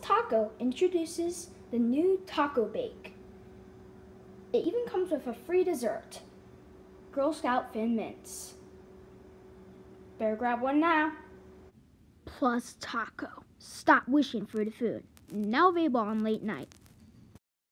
PlusTaco introduces the new Taco Bake. It even comes with a free dessert, Girl Scout Thin Mints. Better grab one now. PlusTaco. Stop wishing for the food. Now available on late night.